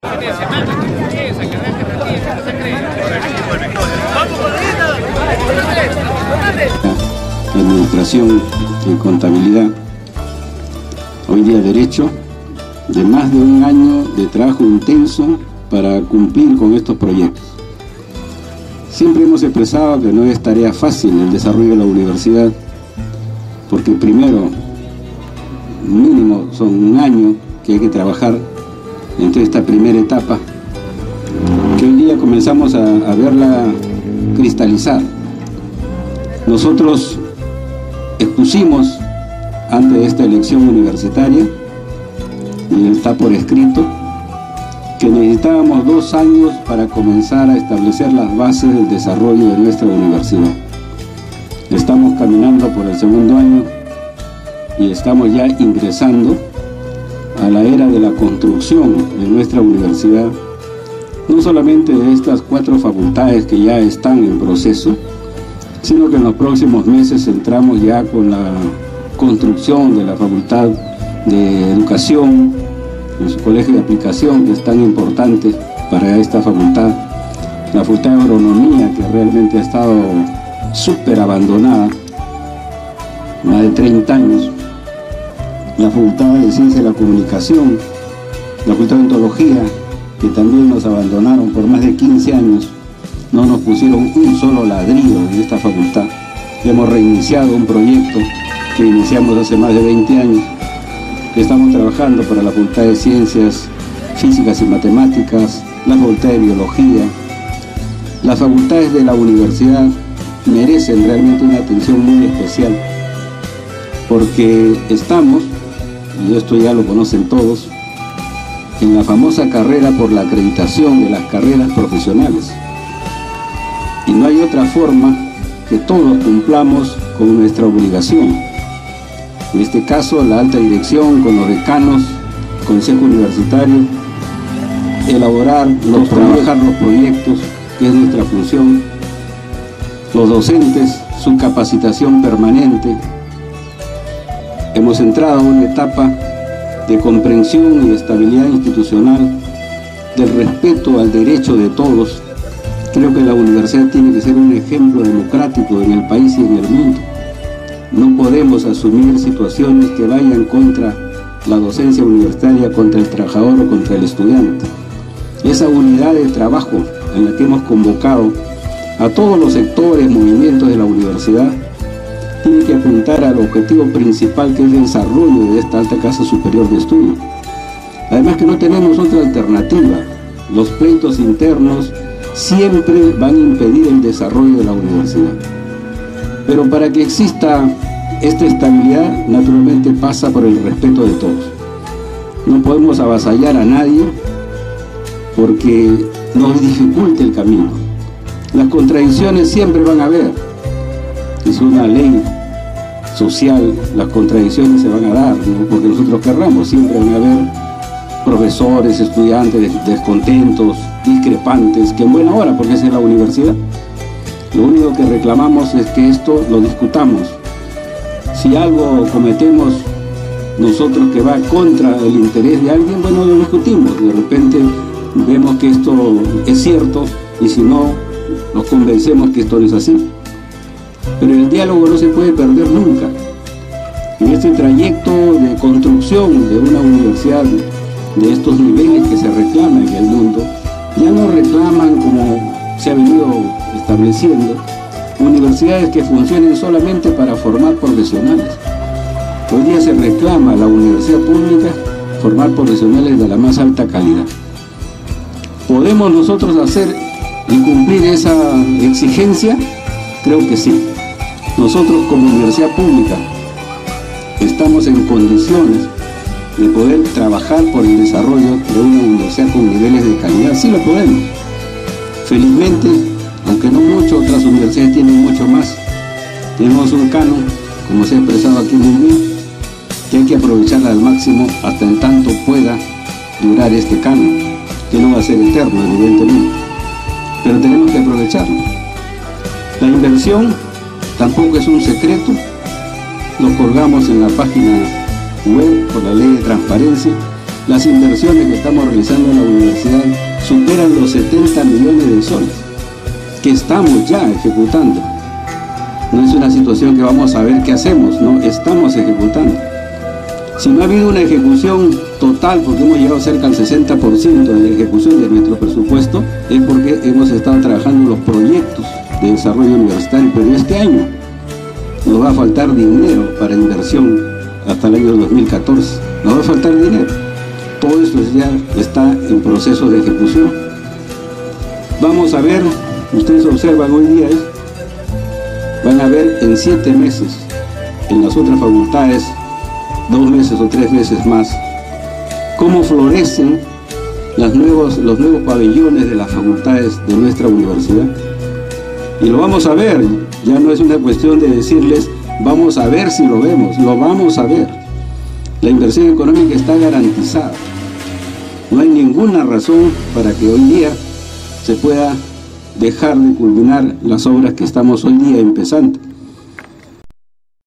Administración y contabilidad, hoy día derecho, de más de un año de trabajo intenso para cumplir con estos proyectos. Siempre hemos expresado que no es tarea fácil el desarrollo de la universidad, porque primero, mínimo son un año que hay que trabajar en toda esta primera etapa, que hoy día comenzamos a verla cristalizar. Nosotros expusimos antes de esta elección universitaria, y está por escrito, que necesitábamos 2 años para comenzar a establecer las bases del desarrollo de nuestra universidad. Estamos caminando por el 2.º año y estamos ya ingresando a la era de la construcción de nuestra universidad, no solamente de estas 4 facultades que ya están en proceso, sino que en los próximos meses entramos ya con la construcción de la Facultad de Educación, en su colegio de aplicación, que es tan importante para esta facultad, la Facultad de Agronomía, que realmente ha estado súper abandonada, más de 30 años, la Facultad de Ciencia de la Comunicación, la Facultad de Ontología, que también nos abandonaron por más de 15 años, no nos pusieron un solo ladrillo en esta facultad. Hemos reiniciado un proyecto que iniciamos hace más de 20 años. Estamos trabajando para la Facultad de Ciencias Físicas y Matemáticas, la Facultad de Biología. Las facultades de la universidad merecen realmente una atención muy especial, porque estamos, y esto ya lo conocen todos, en la famosa carrera por la acreditación de las carreras profesionales. Y no hay otra forma que todos cumplamos con nuestra obligación. En este caso, la alta dirección con los decanos, consejo universitario, elaborar, trabajar los proyectos, que es nuestra función. Los docentes, su capacitación permanente. Hemos entrado a una etapa de comprensión y estabilidad institucional, del respeto al derecho de todos. Creo que la universidad tiene que ser un ejemplo democrático en el país y en el mundo. No podemos asumir situaciones que vayan contra la docencia universitaria, contra el trabajador o contra el estudiante. Esa unidad de trabajo en la que hemos convocado a todos los sectores, movimientos de la universidad, tiene que apuntar al objetivo principal, que es el desarrollo de esta alta casa superior de estudio. Además que no tenemos otra alternativa. Los pleitos internos siempre van a impedir el desarrollo de la universidad. Pero para que exista esta estabilidad, naturalmente pasa por el respeto de todos. No podemos avasallar a nadie porque nos dificulta el camino. Las contradicciones siempre van a haber. Es una ley social, las contradicciones se van a dar, no porque nosotros querramos, siempre van a haber profesores, estudiantes descontentos, discrepantes, que en buena hora, porque esa es la universidad. Lo único que reclamamos es que esto lo discutamos. Si algo cometemos nosotros que va contra el interés de alguien, bueno, lo discutimos. De repente vemos que esto es cierto y si no, nos convencemos que esto no es así. Pero el diálogo no se puede perder nunca. En este trayecto de construcción de una universidad de estos niveles que se reclaman en el mundo, ya no reclaman, como se ha venido estableciendo, universidades que funcionen solamente para formar profesionales. Hoy día se reclama a la universidad pública formar profesionales de la más alta calidad. ¿Podemos nosotros hacer y cumplir esa exigencia? Creo que sí. Nosotros como universidad pública estamos en condiciones de poder trabajar por el desarrollo de una universidad con niveles de calidad. Sí lo podemos. Felizmente, aunque no mucho, otras universidades tienen mucho más. Tenemos un canon, como se ha expresado aquí muy bien, que hay que aprovecharla al máximo hasta en tanto pueda durar este canon, que no va a ser eterno, evidentemente, pero tenemos que aprovecharlo. La inversión tampoco es un secreto, lo colgamos en la página web por la ley de transparencia. Las inversiones que estamos realizando en la universidad superan los 70 millones de soles, que estamos ya ejecutando. No es una situación que vamos a ver qué hacemos, no, estamos ejecutando. Si no ha habido una ejecución total, porque hemos llegado cerca al 60% de ejecución de nuestro presupuesto, es porque hemos estado trabajando los proyectos de desarrollo universitario, pero este año nos va a faltar dinero para inversión hasta el año 2014, nos va a faltar dinero. Todo esto ya está en proceso de ejecución. Vamos a ver, ustedes observan hoy día, van a ver en 7 meses, en las otras facultades, 2 meses o 3 meses más, cómo florecen los nuevos pabellones de las facultades de nuestra universidad. Y lo vamos a ver, ya no es una cuestión de decirles, vamos a ver si lo vemos, lo vamos a ver. La inversión económica está garantizada. No hay ninguna razón para que hoy día se pueda dejar de culminar las obras que estamos hoy día empezando.